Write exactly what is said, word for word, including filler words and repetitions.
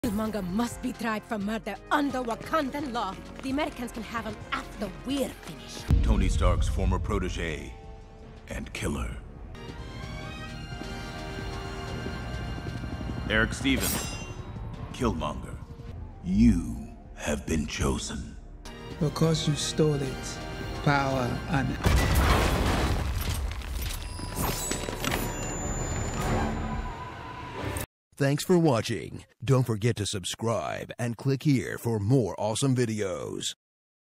Killmonger must be tried for murder under Wakandan law. The Americans can have him after we're finished. Tony Stark's former protege and killer. Eric Stevens, Killmonger, you have been chosen. Because you stole it, power and... Thanks for watching. Don't forget to subscribe and click here for more awesome videos.